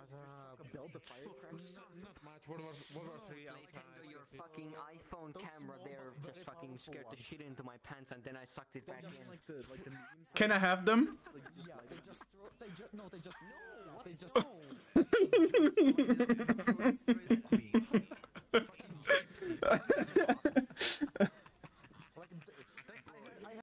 Build the firecracker. Not much. World War III outside. Nintendo, your fucking iPhone camera there just fucking scared the shit into my pants, and then I sucked it back in. Like the memes. Can I have them? Yeah, they just throw. They just no. They just no. They just. Throw it straight at me.